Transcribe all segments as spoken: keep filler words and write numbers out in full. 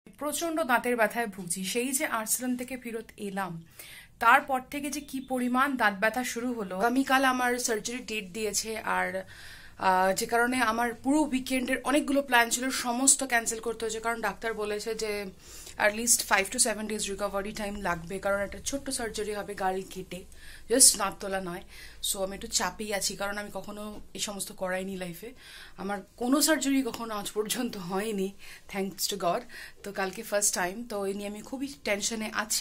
প্রচন্ড দাঁতের ব্যথায় ভুগছি। সেই যে আর্সেনাল থেকে ফেরত এলাম তারপর থেকে যে কি পরিমাণ দাঁত ব্যথা শুরু হলো। আগামীকাল আমার সার্জারি ডেট দিয়েছে, আর যে কারণে আমার পুরো উইকেন্ডের অনেকগুলো প্ল্যান ছিল সমস্ত ক্যান্সেল করতে হয়েছে, কারণ ডাক্তার বলেছে যে at least five to seven days recovery time লাগবে, কারণ একটা ছোট্ট সার্জারি হবে গাল কেটে, জাস্ট নাক তোলা নয়। সো আমি একটু চাপেই আছি, কারণ আমি কখনো এই সমস্ত করাইনি লাইফে, আমার কোনো সার্জারি কখনো আজ পর্যন্ত হয়নি, থ্যাঙ্কস টু গড। তো কালকে ফার্স্ট টাইম, তো এই নিয়ে আমি খুবই টেনশনে আছি।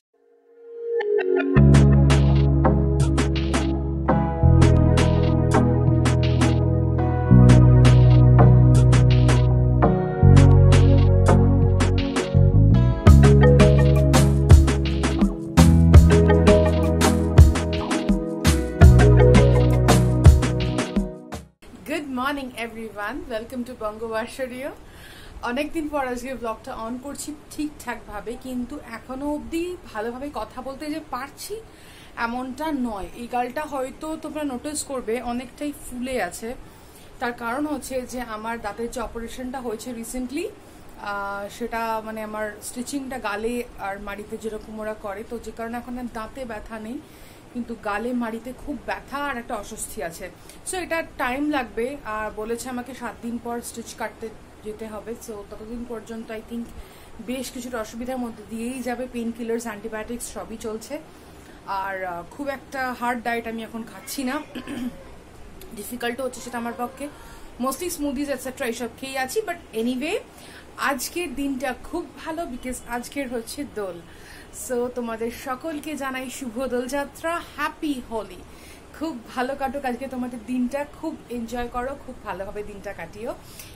Good morning everyone, welcome to বঙ্গবার্ষরীয়। অনেকদিন পর আজকে ব্লগটা অন করছি ঠিকঠাকভাবে, কিন্তু এখনো অবধি ভালোভাবে কথা বলতে যে পারছি এমনটা নয়। এই গালটা হয়তো তোমরা নোটিস করবে অনেকটাই ফুলে আছে, তার কারণ হচ্ছে যে আমার দাঁতের যে অপারেশনটা হয়েছে রিসেন্টলি, সেটা মানে আমার স্টিচিংটা গালে আর মাড়িতে যেরকম ওরা করে, তো যে কারণে এখন আর দাঁতে ব্যথা নেই, কিন্তু গালে মাড়িতে খুব ব্যথা আর একটা অস্বস্তি আছে। সো এটা টাইম লাগবে, আর বলেছে আমাকে সাত দিন পর স্টিচ কাটতে যেতে হবে। সো ততদিন পর্যন্ত আই থিঙ্ক বেশ কিছুটা অসুবিধার মধ্যে দিয়েই যাবে। পেন কিলার্স, অ্যান্টিবায়োটিক্স সবই চলছে, আর খুব একটা হার্ড ডায়েট আমি এখন খাচ্ছি না। ডিফিকাল্টও হচ্ছে সেটা আমার পক্ষে, মোস্টলি স্মুদিজ এটসেট্রা এইসব খেয়ে আছি। বাট এনিওয়ে, আজকের দিনটা খুব ভালো, বিকজ আজকের হচ্ছে দোল। সো তোমাদের সকলকে জানাই শুভ দোলযাত্রা, হ্যাপি হোলি। খুব ভালো কাটুক আজকে তোমাদের দিনটা, খুব এনজয় করো, খুব ভালোভাবে দিনটা কাটিও।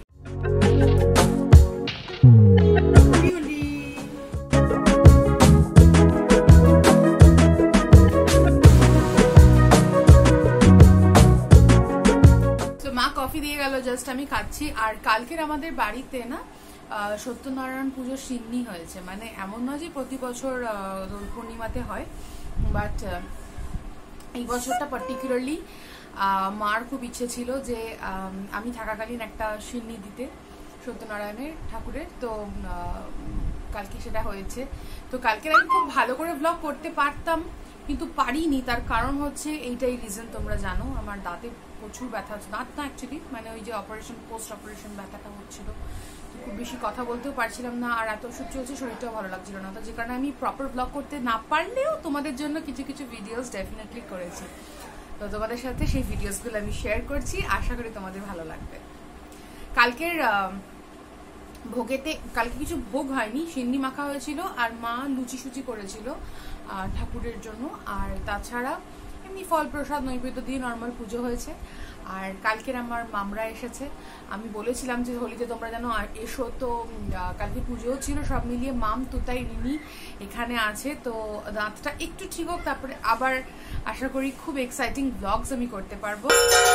মা কফি দিয়ে গেল, জাস্ট আমি খাচ্ছি। আর কালকের আমাদের বাড়িতে না সত্যনারায়ণ পুজোর সিন্নি হয়েছে, মানে এমন নয় যে প্রতি বছর দোল পূর্ণিমাতে হয়, বাট এই বছরটা পার্টিকুলারলি মার খুব ইচ্ছে ছিল যে আমি থাকাকালীন একটা সিন্নি দিতে সত্যনারায়ণের ঠাকুরের, তো কালকে সেটা হয়েছে। তো কালকে আমি খুব ভালো করে ব্লগ করতে পারতাম, কিন্তু পারিনি। তার কারণ হচ্ছে এইটাই রিজন, তোমরা জানো আমার দাঁতে প্রচুর ব্যথা হচ্ছে, দাঁত না অ্যাকচুয়ালি মানে ওই যে অপারেশন, পোস্ট অপারেশন ব্যথাটা হচ্ছিল, খুব বেশি কথা বলতেও পারছিলাম না, আর এত ওষুধ চলছে, শরীরটাও ভালো লাগছিল না। তো যে কারণে আমি প্রপার ব্লগ করতে না পারলেও তোমাদের জন্য কিছু কিছু ভিডিওস ডেফিনেটলি করেছি। তো তোমাদের সাথে সেই ভিডিওসগুলো আমি শেয়ার করছি, আশা করি তোমাদের ভালো লাগবে। কালকের ভোগেতে, কালকে কিছু ভোগ হয়নি, সিন্নি মাখা হয়েছিল, আর মা লুচি সুচি করেছিল ঠাকুরের জন্য, আর তাছাড়া এমনি ফল প্রসাদ নৈবেদ্য দিয়ে নর্মাল পুজো হয়েছে। আর কালকের আমার মামরা এসেছে, আমি বলেছিলাম যে হোলিতে তোমরা যেন এসো, তো কালকে পুজোও ছিল, সব মিলিয়ে মাম, তুতাই, রিনি এখানে আছে। তো দাঁতটা একটু ঠিক হোক, তারপরে আবার আশা করি খুব এক্সাইটিং ব্লগস আমি করতে পারবো।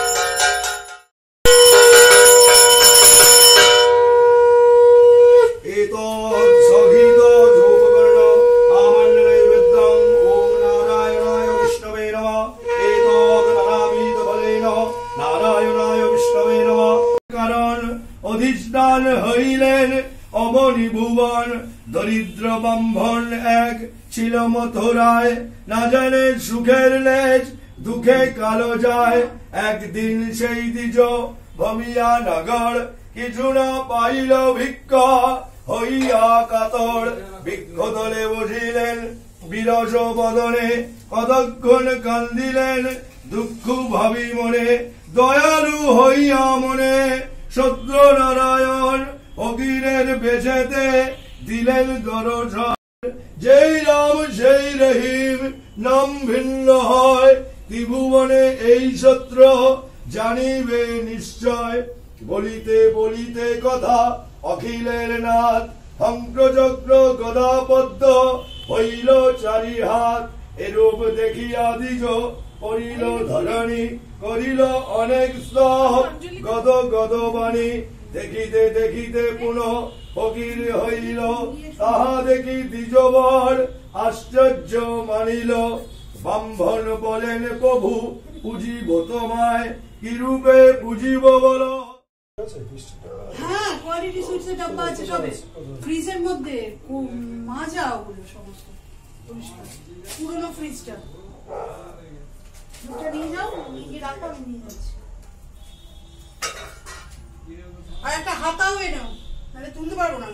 অধিষ্ঠান হইলেন অবনী ভুবন, দরিদ্র ব্রাহ্মণ এক ছিল মথুরায়, না জানে সুখের লেজ দুঃখে কালো যায়। একদিন সেই দ্বিজ ভমিয়া নগর, কিছু না পাইল ভিক্ষা হইয়া কাতর, বৃক্ষ তলে বসিলেন বিরস বদনে, কতক্ষণ কান্দিলেন দুঃখ ভাবি মনে, দয়ালু হইয়া মনে সত্য নারায়ণ ফকিরের বেশেতে দিলেন দর্শন। যেই রাম সেই রহিম, নাম ভিন্ন হয়, ত্রিভুবনে এই সত্য জানিবে নিশ্চয়। বলিতে বলিতে কথা অখিলের নাথ, শঙ্খচক্র গদা পদ্ম হইল চারি হাত। এরূপ দেখিয়া দ্বিজ করিল ধরণী, করিল অনেক স্তব গদ গদ বাণী। দেখিতে দেখিতে পুনঃ ফকির হইল, তাহা দেখি দ্বিজবর আশ্চর্য মানিল। ব্রাহ্মণ বলেন প্রভু পুজিব তোমায়, কি রূপে পুজিব বল। হ্যাঁ কোয়ালিটি সুইটসের ডাব্বা আছে সবে ফ্রিজের মধ্যে মাজা ওগুলো সমস্ত পরিষ্কার পুরোনো ফ্রিজটা দুটো নিয়ে যাও নিয়ে রাখো আমি নিয়ে যাচ্ছি আর একটা হাতাও এনো তাহলে তুলতে পারবো না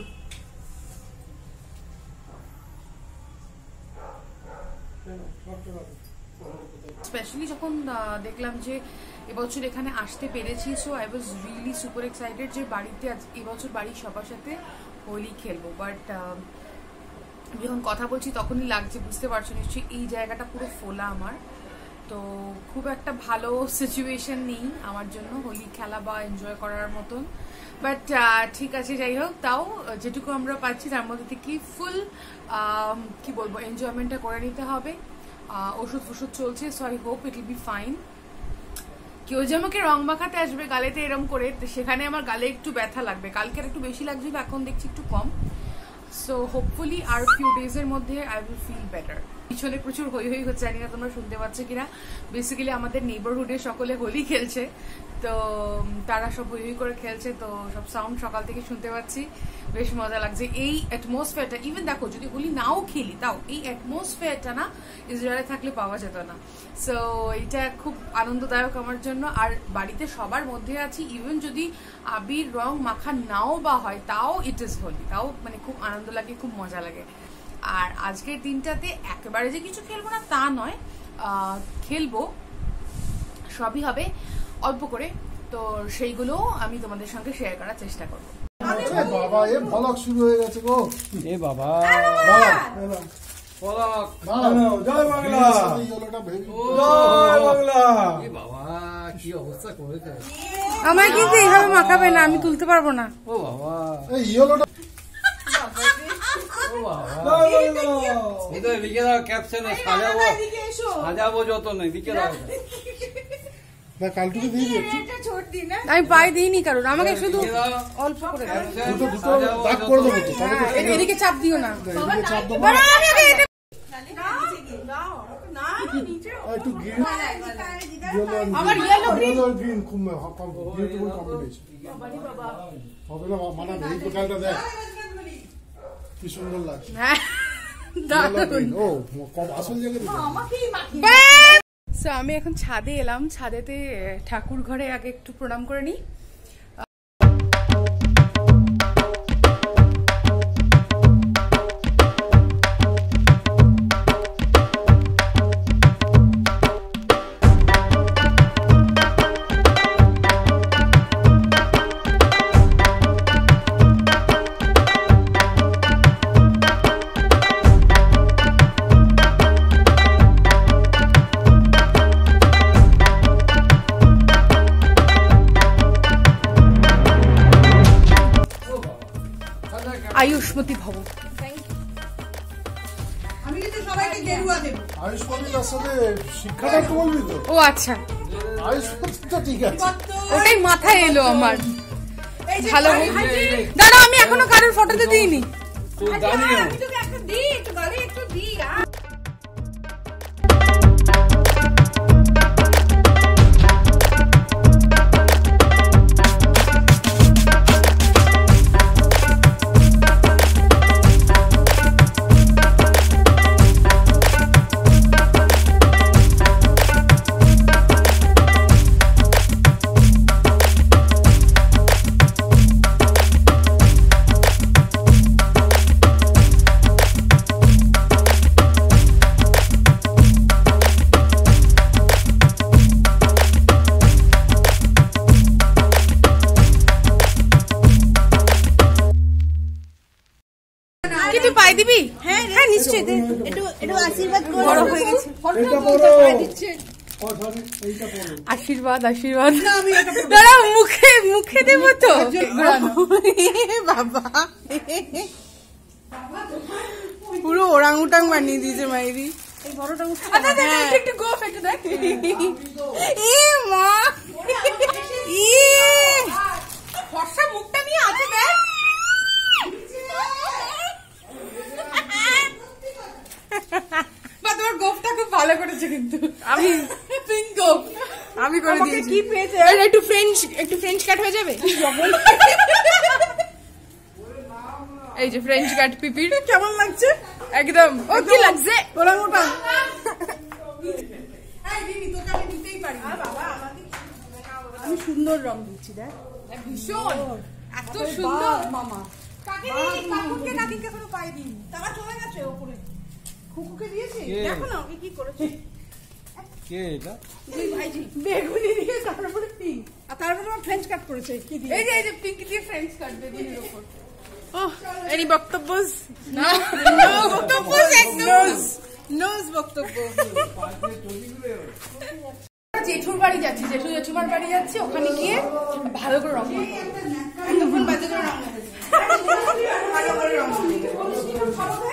স্পেশালি যখন দেখলাম যে এবছর এখানে আসতে পেরেছি so I was really super excited যে বাড়িতে আজ এবছর বাড়ির সবার সাথে হোলি খেলবো বাট যখন কথা বলছি তখনই লাগছে বুঝতে পারছো নিশ্চয়ই এই জায়গাটা পুরো ফোলা আমার তো খুব একটা ভালো সিচুয়েশন নেই আমার জন্য হোলি খেলা বা এনজয় করার মতন বাট ঠিক আছে যাই হোক তাও যেটুকু আমরা পাচ্ছি তার মধ্যে থেকে ফুল কি বলবো এনজয়মেন্টটা করে নিতে হবে ওষুধ ফষুধ চলছে so I hope it will be fine কেউ যে আমাকে রং মাখাতে আসবে গালেতে এরম করে সেখানে আমার গালে একটু ব্যথা লাগবে কালকে একটু বেশি লাগছিল এখন দেখছি একটু কম সো হোপফুলি আর ফিউ ডেজ এর মধ্যে আই উইল ফিল বেটার পিছনে প্রচুর হই হই হচ্ছে জানি না তোমরা শুনতে পাচ্ছ কিনা বেসিক্যালি আমাদের নেইবারহুডে সকলে হোলি খেলছে তো তারা সব হই হই করে খেলছে তো সব সাউন্ড সকাল থেকে শুনতে পাচ্ছি বেশ মজা লাগছে এই অ্যাটমসফিয়ারটা ইভেন দেখো যদি হোলি নাও খেলি তাও এই অ্যাটমসফিয়ারটা না ইসরায়েলে থাকলে পাওয়া যেত না সো এটা খুব আনন্দদায়ক আমার জন্য আর বাড়িতে সবার মধ্যে আছি ইভেন যদি আবির রং মাখা নাও বা হয় তাও ইট ইজ হোলি তাও মানে খুব আনন্দ লাগে খুব মজা লাগে আর আজকের দিনটাতে একেবারে যে কিছু খেলবো না তা নয় খেলবো সবই হবে অল্প করে তো সেইগুলো আমি তোমাদের সঙ্গে শেয়ার করার চেষ্টা করবো বাবা এ ভলক শুরু হয়ে গেছে গো এ বাবা জয় বাংলা বাবা কি অবস্থা করেছে আমার কিন্তু এইভাবে মাখাবে না আমি তুলতে পারবো না ও বাবা এই ইয়েলোটা ও বাবা এটা লিখে দাও ক্যাপশনে সাজাবো সাজাবো যত নেই লিখে দাও না কালটুকু দিয়ে দিচ্ছি আমি পাই দিইনি কারণ আমাকে শুধু অল্প করে দুটো দুটো দাগ করে দেবো তো তাহলে তো এদিকে চাপ দিও না এদিকে চাপ দেবো একটু গ্রিন আমার ইয়েলো ইয়েলো গ্রিন খুব বিউটিফুল কম্বিনেশন হবে না মানে এই প্রকারটা দেখ কি সুন্দর লাগছে হ্যাঁ দারুণ ও কম আসল জায়গায় সো আমি এখন ছাদে এলাম ছাদেতে ঠাকুর ঘরে আগে একটু প্রণাম করে নিই আয়ুষ্মতি ভব আমি কিন্তু সবাইকে গেরুয়া দেব আয়ুষ্মতি তার সাথে শিক্ষাটা তো বলবি তো ও আচ্ছা আয়ুষ্মতি তো ঠিক আছে ওটাই মাথায় এলো আমার ভালো দাঁড়া আমি এখনো কারোর ফটোতে দিইনি আমি তোকে একটা দিই একটু গালে একটু দিই পাই দিবি হ্যাঁ হ্যাঁ নিশ্চয়ই একটু একটু আশীর্বাদ করো বড় হয়ে গেছে এটা বড় ও সরি এইটা বড় আশীর্বাদ আশীর্বাদ দাঁড়া মুখে মুখে দেব তো বাবা পুরো ওরাংউটাং বানিয়ে দিয়েছে মাইরি এই বড়টা একটু গোফ একটু দেখ এ মা ই ফর্সা মুখটা নিয়ে আছে দেখ বা তোমার গোফটা খুব ভালো করেছে কিন্তু আমি পিঙ্ক গোফ আমি করে দিয়েছি। কি পেয়েছে? একটু ফ্রেঞ্চ একটু ফ্রেঞ্চ কাট হয়ে যাবে। এই যে ফ্রেঞ্চ কাট পিপির কেমন লাগছে? একদম। ও কি লাগছে? তোরা মোটা। এই দিদি তোকে আমি দিতেই পারি। আর বাবা আমাকে আমি সুন্দর রং দিচ্ছি দেখ। ভীষণ এত সুন্দর মামা। কাকে দিই? কাকুকে কাকিকে কোনো পাই দিই। তারা চলে গেছে উপরে। খুকুকে দিয়েছি। দেখো না ওকে কি করেছে। কে এটা? এই ভাইজি বেগুনি দিয়ে তারপরে পিঙ্ক। আর তারপরে আমার ফ্রেঞ্চ কাট করেছে কি দিয়ে? এই যে এই যে পিঙ্ক দিয়ে ফ্রেঞ্চ কাট বেগুনির উপর। ওহ এনি বক্তব্য না বক্তব্য একদম নোজ বক্তব্য। জেঠুর বাড়ি যাচ্ছি, জেঠু জেঠুমার বাড়ি যাচ্ছি, ওখানে গিয়ে ভালো করে রং করবো। তখন বাজে করে রং করবো। ভালো করে রং করবো।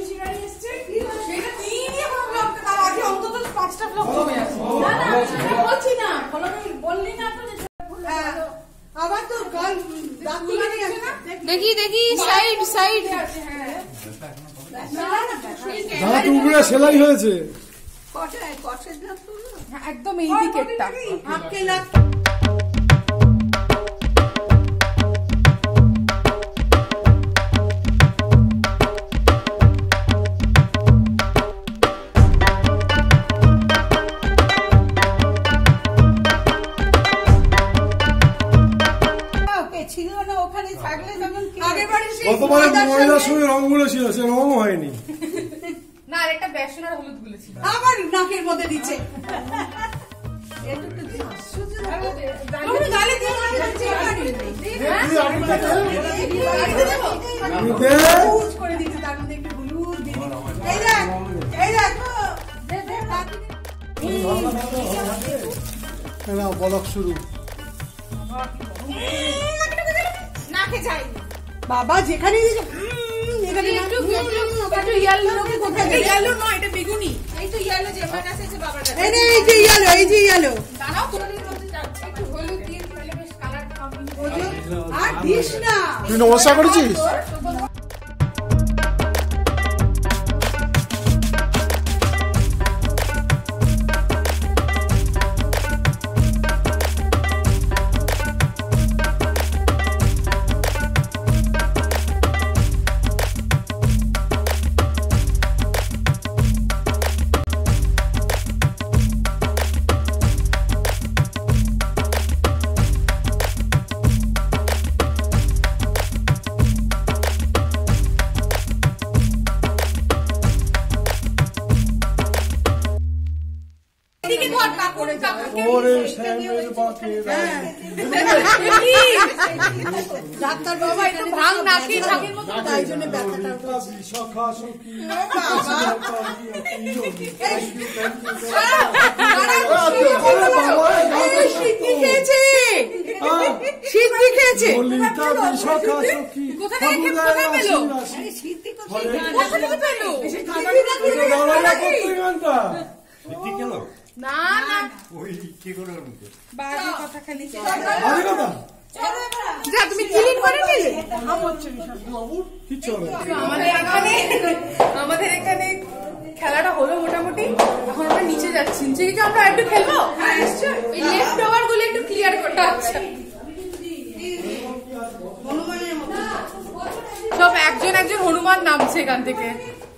অন্তত পাঁচটা ব্লক কমে আছে। না না বলছি না, বললি না তো। আবার তো গাল দাঁত তুলে নিয়েছে না। দেখি দেখি সাইড সাইড দাঁত উগড়ে সেলাই হয়েছে। কটায় কষের দাঁত তুলো একদম এই দিকেরটা। আপকে লাগ ছিল না ওখানে থাকলে তখন আগেরবারে গতবারে ময়লার সঙ্গে রংগুলো ছিল, সে রঙও হয়নি। না আর একটা বেসন আর হলুদ গুলো ছিল। আবার নাকের মধ্যে দিচ্ছে। করে দিচ্ছে তার মধ্যে একটু হলুদ দিয়ে এই দেখ এই দেখো বলক শুরু। নাকে যাই বাবা যেখানে এখানে একটু একটু ইয়েলো কোথায় ইয়েলো নয়, এটা বেগুনি। এই তো ইয়েলো যে আমার কাছে আছে বাবার কাছে। এই এই যে ইয়েলো এই যে ইয়েলো দাঁড়াও কোনের মধ্যে যাচ্ছে, একটু হলুদ দিয়ে তাহলে বেশ কালারটা কম্বিনেশন। আর দিস না তুই নমস্কার করেছিস? ডাক্তার বাবা একটু ভাঙ নাকি নাকের মতো তাই জন্য ব্যথাটা সখা সখী সিদ্ধি খেয়েছে সিদ্ধি খেয়েছে সখা সখী কোথায় কোথায় পেলো? সিদ্ধি কোথায় পেলো? না না বাজে কথা খালি যা তুমি ক্লিন করে নিলে। আমাদের এখানে আমাদের এখানে খেলাটা হলো মোটামুটি, এখন আমরা নিচে যাচ্ছি। নিচে গিয়ে আমরা একটু খেলবো। ওই লেফট ওভার গুলো একটু ক্লিয়ার করতে হচ্ছে। সব একজন একজন হনুমান নামছে এখান থেকে।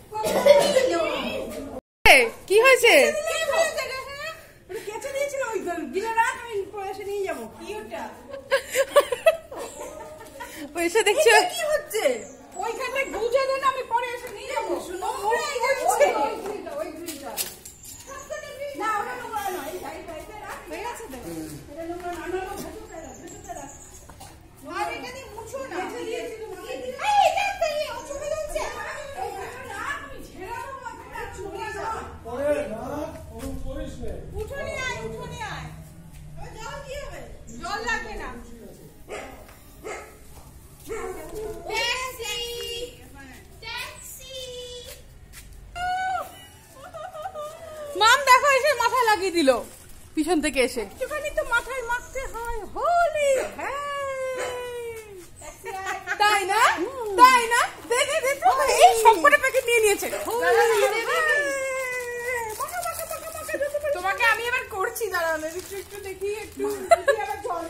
কি হয়েছে? কেচে দিয়েছিল ওই গিলে রাখ আমি এসে নিয়ে যাবো। কি ওটা এসে দেখছো কি হচ্ছে? ওইখানটা গুজে দেন আমি পরে এসে নিয়ে যাবো। শুনো ওই হচ্ছে ওই গ্রিলটা না ওটা নোংরা নয় এই সাইড সাইডে রাখ হয়ে আছে তো এটা নোংরা না না ভেতরে রাখ ভেতরে রাখ আর এখানে মুছো না কেচে দিয়েছিল এই দেখতে ও চলে যাচ্ছে না আমি ঝেড়ে দেবো একটা চলে যা পরে না ও করিস না। উঠোনে আয় উঠোনে আয় ও জল কি হবে? জল লাগবে না। মাম দেখো এসে মাথায় লাগিয়ে দিল পিছন থেকে এসে। একটুখানি তো মাথায় মাখতে হয় হোলি তাই না তাই না দেখে দেখো এই সবকটা প্যাকেট নিয়ে নিয়েছে। তোমাকে আমি এবার করছি দাঁড়াও জলের একটু একটু দেখি একটু জল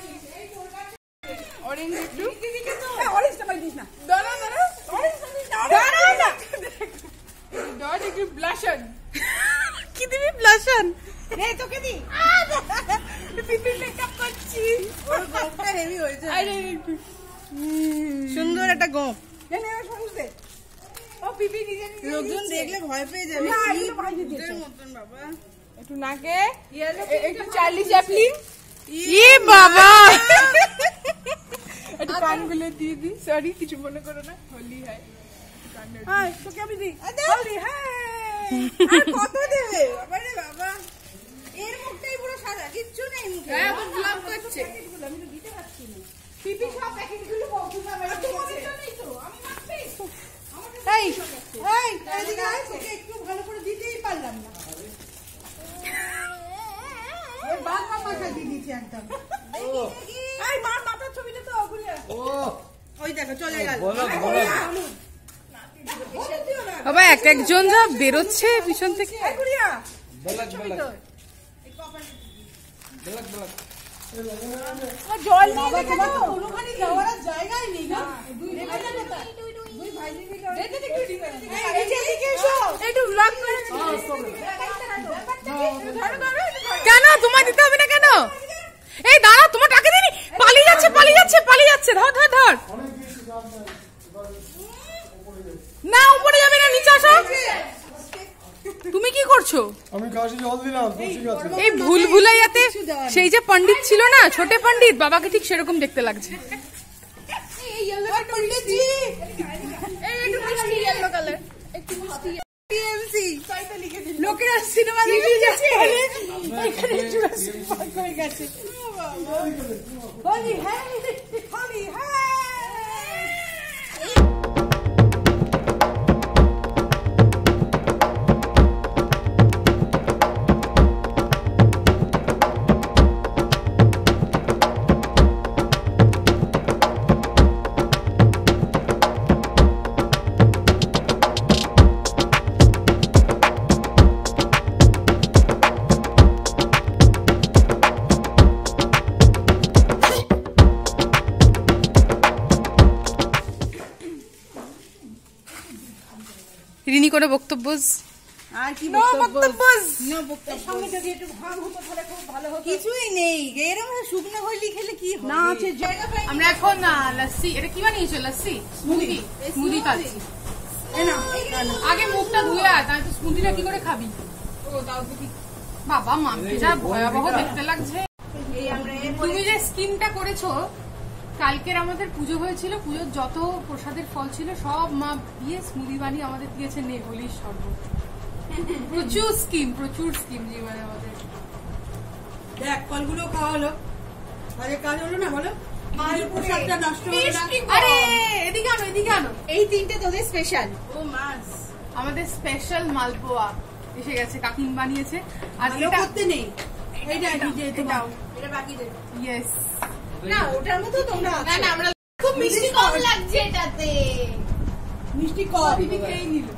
অরেঞ্জ একটু অরেঞ্জটা পাই দিস না দাঁড়া দাঁড়া অরেঞ্জটা দিস না দাঁড়া না দাঁড়া একটু ব্লাশন কি দিবি ব্লাশন রে তোকে দি পিপি মেকআপ করছি ওর গমটা হেভি হয়েছে আরে সুন্দর একটা গম জানি না শুনতে ও পিপি নিজে নিজে লোকজন দেখলে ভয় পেয়ে যাবে না এগুলো ভাই দিতে মতন বাবা একটু নাকে একটু চার্লি চ্যাপলিন ই বাবা একটু কানগুলো দিয়ে দি সরি কিছু মনে করো না হোলি হাই হাই তোকে আমি দি হোলি হাই আর কত দেবে বাবা রে বাবা এর মুখটাই পুরো সাদা কিচ্ছু নেই মুখে হ্যাঁ তো ব্লক করছে আমি তো দিতে পারছি না পিপি সব প্যাকেটগুলো বক্স না মেরে তোমাদের জন্যই তো আমি মারছি এই এই এদিকে আয় তোকে একটু ভালো করে দিতেই পারলাম না এই বাল মামা কা দিয়ে দিয়েছি একদম এই মার মাথার ছবিটা তো ওগুলো ও ওই দেখো চলে গেল বলো বলো বাবা এক একজন যা বেরোচ্ছে পিছন থেকে বলক বলক বলক বলক জল নিয়ে দেখো তো কোনোখানে যাওয়ার জায়গাই নেই না দুই দুই ভাই দিবি দেখে দেখে এই যে এদিকে এসো একটু ব্লগ করে কেন তোমায় দিতে হবে না কেন এই দাঁড়া তোমার টাকা দিনি পালিয়ে যাচ্ছে পালিয়ে যাচ্ছে পালিয়ে যাচ্ছে ধর ধর ধর না উপরে যাবে না নিচে আসো তুমি কি করছো আমি কাশি জল দিলাম ঠিক আছে এই ভুল ভুলাইয়াতে সেই যে পণ্ডিত ছিল না ছোট পণ্ডিত বাবাকে ঠিক সেরকম দেখতে লাগছে এই ইয়েলো পণ্ডিত জি এই একটু মিষ্টি ইয়েলো কালার একটু মিষ্টি টিএমসি সাইতে লিখে দিন লোকেরা সিনেমা দেখতে যাচ্ছে এখানে জুরাসিক পার্ক হয়ে গেছে হোলি হ্যাঁ হোলি হ্যাঁ রিনি করে বক্তব্য আর কি বক্তব্য নো বক্তব্য সঙ্গে যদি একটু ভাগ হতো তাহলে খুব ভালো হতো কিছুই নেই এরকম শুকনো হইলি খেলে কি হবে না আছে জায়গা পাই আমরা এখন লস্যি এটা কি বানিয়েছো লস্যি স্মুদি স্মুদি খাচ্ছি আগে মুখটা ধুয়ে আয় তাই তো স্মুদিটা কি করে খাবি ও দাও দেখি বাবা মাকে যা ভয়াবহ দেখতে লাগছে তুমি যে স্কিমটা করেছো কালকের আমাদের পুজো হয়েছিল পুজোর যত প্রসাদের ফল ছিল সব মা দিয়ে স্মুদি বানিয়ে আমাদের দিয়েছে নেগলির শরবত প্রচুর স্কিম প্রচুর স্কিম জীবনে আমাদের দেখ ফলগুলো খাওয়া হলো আরে কাজ হলো না বলো মায়ের পোশাকটা নষ্ট হলো না আরে এদিকে আনো এদিকে আনো এই তিনটে তোদের স্পেশাল ও মাস আমাদের স্পেশাল মালপোয়া এসে গেছে কাকিম বানিয়েছে আর এটা এটা করতে নেই এইটা ডিজে এটাও এটা বাকি দে ইয়েস না ওটার মতো তোমরা না না আমরা খুব মিষ্টি কম লাগছে এটাতে মিষ্টি কম বিবি খেয়ে নিল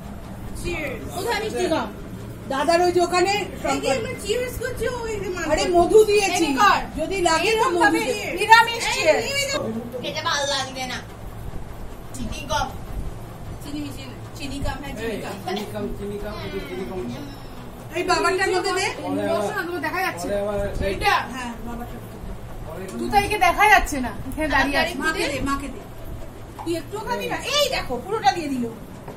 কোথায় মিষ্টি কম দাদার ওই দোকানে চিপস করছি আরে মধু দিয়েছি যদি লাগে তো মধু নিরামিষ এটা ভালো লাগবে না চিনি কম চিনি মিশিয়ে না চিনি কম হ্যাঁ চিনি কম চিনি কম চিনি কম একটু চিনি কম এই বাবারটার মধ্যে দে বসো না তোমার দেখা যাচ্ছে পরে আবার এইটা হ্যাঁ বাবারটা দু তারিখে দেখা যাচ্ছে না এখানে দাঁড়িয়ে আছে মাকে দে মাকে দে তুই একটু খাবি না এই দেখো পুরোটা দিয়ে দিল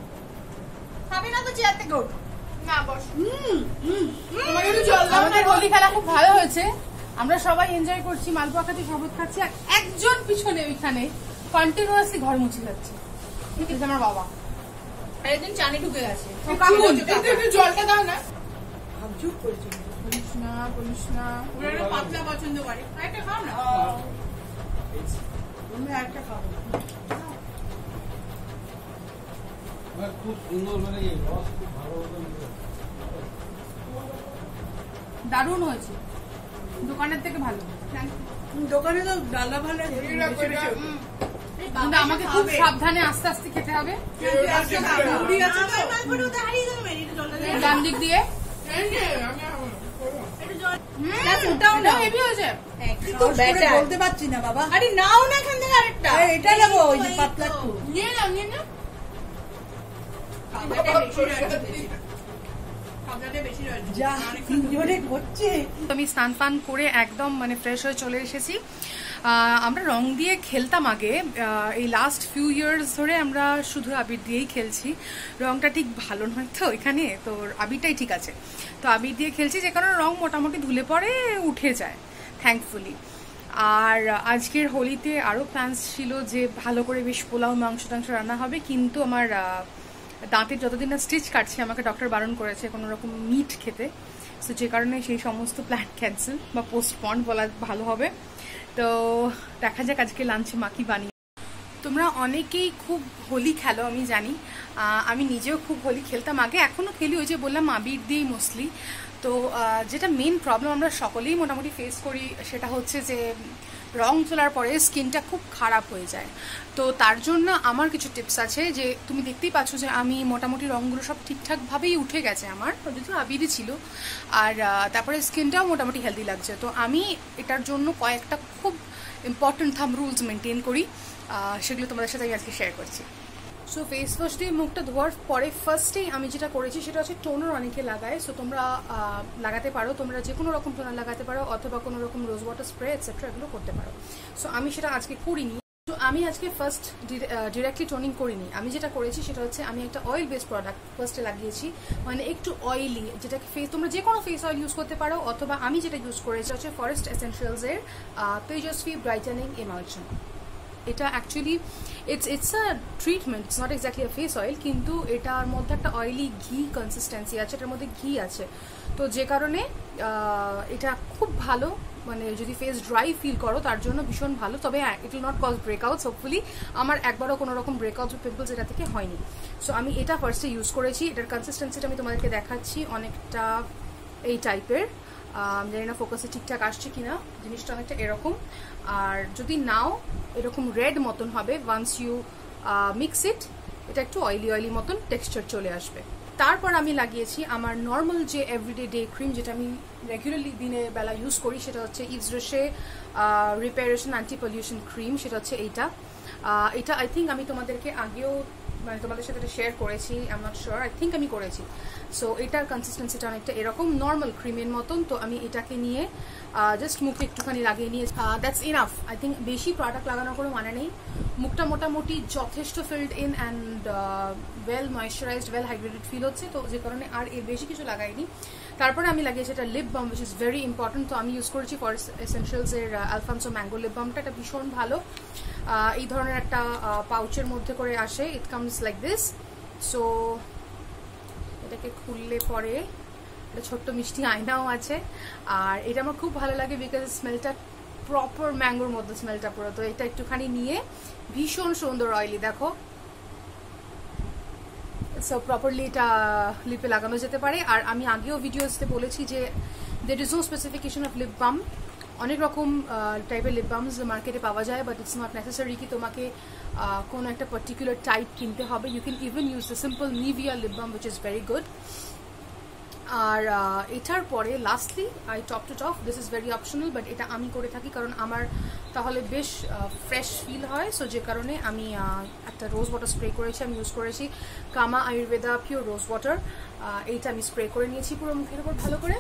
খাবি না তো চেয়ার থেকে ওঠ না বস হুম হুম তোমাকে একটু জল দাও আমাদের হোলি খেলা খুব ভালো হয়েছে আমরা সবাই এনজয় করছি মালপোয়া খাচ্ছি শরবত খাচ্ছি আর একজন পিছনে ওইখানে কন্টিনিউয়াসলি ঘর মুছে যাচ্ছে এটা আমার বাবা একদিন চানে ঢুকে গেছে একটু জলটা দাও না চুপ করছে বলিস না বলিস না ওরা একটু পাতলা পছন্দ করে একটা খাও না তুমি একটা খাও আমার খুব সুন্দর মানে এই রস খুব ভালো হতো দারুণ হয়েছে দোকানের থেকে ভালো দোকানে তো ডালা ভালো কিন্তু আমাকে খুব সাবধানে আস্তে আস্তে খেতে হবে ডান দিক দিয়ে ওটাও না হেভি হয়েছে কিন্তু বলতে পারছি না বাবা। আরে নাও না এখান থেকে আরেকটা। এটা নেবো ওই যে পাতলা একটু। নিয়ে নাও নিয়ে নাও। আমি স্নান পান করে একদম মানে ফ্রেশ হয়ে চলে এসেছি। আমরা রং দিয়ে খেলতাম আগে, এই লাস্ট ফিউ ইয়ার্স ধরে আমরা শুধু আবির দিয়েই খেলছি। রংটা ঠিক ভালো নয় তো এখানে, তো আবিরটাই ঠিক আছে, তো আবির দিয়ে খেলছি, যে কারণে রং মোটামুটি ধুলে পরে উঠে যায় থ্যাঙ্কফুলি। আর আজকের হোলিতে আরও প্ল্যান্স ছিল যে ভালো করে বেশ পোলাও মাংস টাংস রান্না হবে, কিন্তু আমার দাঁতের যতদিন না স্টিচ কাটছে আমাকে ডক্টর বারণ করেছে কোনো রকম মিট খেতে, সো যে কারণে সেই সমস্ত প্ল্যান ক্যান্সেল বা পোস্টপন্ড বলা ভালো হবে। তো দেখা যাক আজকে লাঞ্চে মা কি বানিয়ে। তোমরা অনেকেই খুব হোলি খেলো আমি জানি, আমি নিজেও খুব হোলি খেলতাম আগে, এখনও খেলি, ওই যে বললাম আবির দিয়েই মোস্টলি। তো যেটা মেন প্রবলেম আমরা সকলেই মোটামুটি ফেস করি সেটা হচ্ছে যে রং তোলার পরে স্কিনটা খুব খারাপ হয়ে যায়। তো তার জন্য আমার কিছু টিপস আছে, যে তুমি দেখতেই পাচ্ছ যে আমি মোটামুটি রঙগুলো সব ঠিকঠাকভাবেই উঠে গেছে আমার, যদিও আবিরই ছিল, আর তারপরে স্কিনটাও মোটামুটি হেলদি লাগছে। তো আমি এটার জন্য কয়েকটা খুব ইম্পর্টেন্ট থাম রুলস মেনটেন করি, সেগুলো তোমাদের সাথে আমি আজকে শেয়ার করছি। সো ফেস ওয়াশ দিয়ে মুখটা ধোয়ার পরে ফার্স্টেই আমি যেটা করেছি সেটা হচ্ছে টোনার অনেকে লাগায়, সো তোমরা লাগাতে পারো, তোমরা যে কোনো রকম টোনার লাগাতে পারো, অথবা কোনো রকম রোজ ওয়াটার স্প্রে এটসেট্রা এগুলো করতে পারো। সো আমি সেটা আজকে করিনি। তো আমি আজকে ফার্স্ট ডিরেক্টলি টোনিং করিনি, আমি যেটা করেছি সেটা হচ্ছে আমি একটা অয়েল বেসড প্রোডাক্ট ফার্স্টে লাগিয়েছি, মানে একটু অয়েলি, যেটাকে ফেস তোমরা যে কোনো ফেস অয়েল ইউজ করতে পারো, অথবা আমি যেটা ইউজ করেছি হচ্ছে ফরেস্ট এসেনশিয়ালসের তেজস্বী ব্রাইটেনিং এমালশন। এটা actually it's it's a treatment, it's not exactly a face oil, কিন্তু এটার মধ্যে একটা অয়েলি ঘি কনসিস্টেন্সি আছে, এটার মধ্যে ঘি আছে, তো যে কারণে এটা খুব ভালো, মানে যদি ফেস ড্রাই ফিল করো তার জন্য ভীষণ ভালো। তবে হ্যাঁ, it will not cause breakouts, hopefully আমার একবারও কোনো রকম ব্রেকআউটস পিম্পলস এটা থেকে হয়নি। সো আমি এটা ফার্স্টে ইউজ করেছি, এটার কনসিস্টেন্সিটা আমি তোমাদেরকে দেখাচ্ছি, অনেকটা এই টাইপের, জানি না ফোকাসে ঠিকঠাক আসছে কিনা, জিনিসটা অনেকটা এরকম, আর যদি নাও এরকম রেড মতন হবে, ওয়ান্স ইউ মিক্স ইট, এটা একটু অয়েলি অয়েলি মতন টেক্সচার চলে আসবে। তারপর আমি লাগিয়েছি আমার নর্মাল যে এভরিডে ডে ক্রিম, যেটা আমি রেগুলারলি দিনের বেলা ইউজ করি, সেটা হচ্ছে Yves Rocher reparation anti pollution cream, সেটা হচ্ছে এইটা। এটা আই থিঙ্ক আমি তোমাদেরকে আগেও মানে তোমাদের সাথে এটা শেয়ার করেছি, I am not sure, I think আমি করেছি। সো এটার কনসিস্টেন্সিটা অনেকটা এরকম নর্মাল ক্রিমের মতন, তো আমি এটাকে নিয়ে জাস্ট মুখে একটুখানি লাগিয়ে নিয়ে, দ্যাটস ইনাফ। আই থিঙ্ক বেশি প্রোডাক্ট লাগানোর কোনো মানে নেই, মুখটা মোটামুটি যথেষ্ট filled in and well moisturised, well hydrated feel হচ্ছে, তো যে কারণে আর এর বেশি কিছু লাগাইনি। তারপরে আমি লাগিয়েছি এটা lip balm, which is very important, তো আমি ইউজ করেছি ফরেস্ট এসেনশিয়ালসের আলফানসো ম্যাঙ্গো লিপ বামটা, এটা ভীষণ ভালো, এই ধরনের একটা পাউচের মধ্যে করে আসে, it comes like this. So এটাকে খুললে পরে একটা ছোট্ট মিষ্টি আয়নাও আছে, আর এটা আমার খুব ভালো লাগে বিকজ স্মেলটা প্রপার ম্যাঙ্গোর মধ্যে স্মেলটা পুরো, তো এটা একটুখানি নিয়ে ভীষণ সুন্দর অয়েলি, দেখো, সো প্রপারলি এটা লিপে লাগানো যেতে পারে। আর আমি আগেও ভিডিওসতে বলেছি যে there is no specification of lip balm, অনেক রকম টাইপের লিপ বামস মার্কেটে পাওয়া যায়, বাট ইটস নট নেসেসারি কি তোমাকে কোনো একটা পার্টিকুলার টাইপ কিনতে হবে, you can even use the simple Nivea lip balm which is very good. আর এটার পরে lastly I top to top, this is very optional, but এটা আমি করে থাকি কারণ আমার তাহলে বেশ ফ্রেশ ফিল হয়, সো যে কারণে আমি একটা রোজ ওয়াটার স্প্রে করেছি, আমি ইউজ করেছি কামা আয়ুর্বেদা পিওর রোজ ওয়াটার, এইটা আমি স্প্রে করে নিয়েছি পুরো মুখের উপর ভালো করে,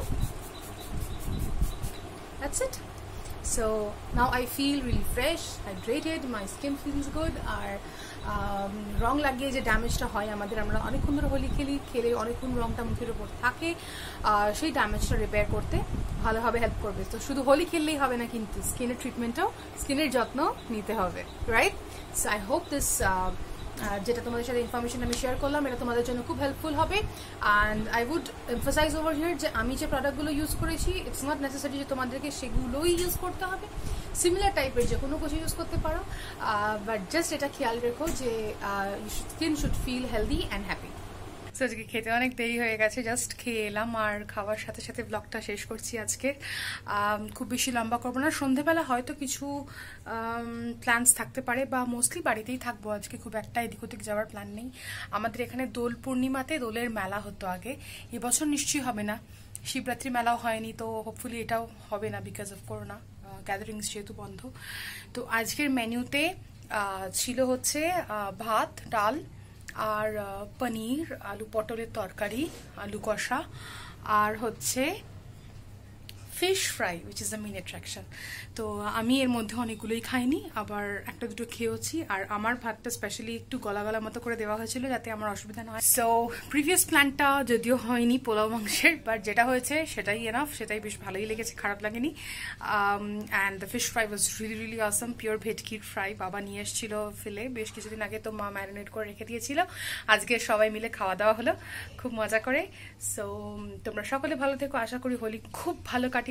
that's it. So now I feel really fresh, hydrated, my skin feels good, আর রং লাগিয়ে যে ড্যামেজটা হয় আমাদের, আমরা অনেকক্ষণ ধরে হোলি খেলি, খেলে অনেকক্ষণ রংটা মুখের উপর থাকে, সেই ড্যামেজটা রিপেয়ার করতে ভালোভাবে হেল্প করবে। তো শুধু হোলি খেললেই হবে না, কিন্তু স্কিনের ট্রিটমেন্টও, স্কিনের যত্ন নিতে হবে, right? So I hope this যেটা তোমাদের সাথে ইনফরমেশন আমি শেয়ার করলাম এটা তোমাদের জন্য খুব হেল্পফুল হবে। And I would emphasise over here যে আমি যে প্রোডাক্টগুলো ইউজ করেছি ইটস নট নেসেসারি যে তোমাদেরকে সেগুলোই ইউজ করতে হবে, সিমিলার টাইপের যে কোনো কিছু ইউজ করতে পারো, বাট জাস্ট এটা খেয়াল রেখো যে skin should feel healthy and happy. So আজকে খেতে অনেক দেরি হয়ে গেছে, জাস্ট খেয়ে এলাম আর খাওয়ার সাথে সাথে ব্লগটা শেষ করছি আজকে। খুব বেশি লম্বা করবো না, সন্ধেবেলা হয়তো কিছু প্ল্যানস থাকতে পারে বা মোস্টলি বাড়িতেই থাকবো আজকে, খুব একটা এদিক ওদিক যাওয়ার প্ল্যান নেই। আমাদের এখানে দোল পূর্ণিমাতে দোলের মেলা হতো আগে, এবছর নিশ্চয়ই হবে না, শিবরাত্রি মেলাও হয়নি, তো হোপফুলি এটাও হবে না বিকজ অফ করোনা, গ্যাদারিংস যেহেতু বন্ধ। তো আজকের মেনুতে ছিল হচ্ছে ভাত, ডাল আর পনির, আলু পটলের তরকারি, আলু কষা, আর হচ্ছে fish fry which is the main attraction. তো আমি এর মধ্যে অনেকগুলোই খাইনি, আবার একটা দুটো খেয়েওছি। আর আমার ভাতটা স্পেশালি একটু গলা গলা মতো করে দেওয়া হয়েছিল যাতে আমার অসুবিধা না হয়। সো প্রিভিয়াস প্ল্যানটা যদিও হয়নি পোলাও মাংসের, বাট যেটা হয়েছে সেটাই এনাফ, সেটাই বেশ ভালোই লেগেছে, খারাপ লাগেনি। And the fish fry was really really awesome, pure ভেটকির ফ্রাই। বাবা নিয়ে এসেছিল ফেলে বেশ কিছুদিন আগে, তো মা ম্যারিনেট করে রেখে দিয়েছিল। আজকে সবাই মিলে খাওয়া দাওয়া হলো খুব মজা করে। সো তোমরা সকলে ভালো থেকো, আশা করি হোলি খুব ভালো কাটিয়েছ।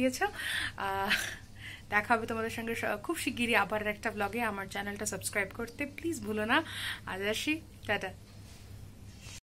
দেখা হবে তোমাদের সঙ্গে খুব শিগগিরই আবার একটা ব্লগে। আমার চ্যানেলটা সাবস্ক্রাইব করতে প্লিজ ভুলো না। আজ আসি, টাটা।